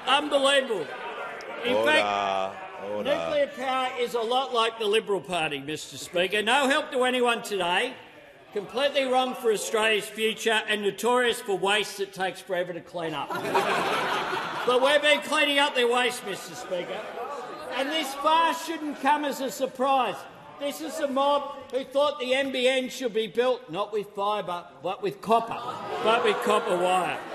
Unbelievable. In fact, Order. nuclear power is a lot like the Liberal Party, Mr Speaker. No help to anyone today, completely wrong for Australia's future and notorious for waste that takes forever to clean up. But we've been cleaning up their waste, Mr Speaker. And this farce shouldn't come as a surprise. This is a mob who thought the NBN should be built not with fibre but with copper wire.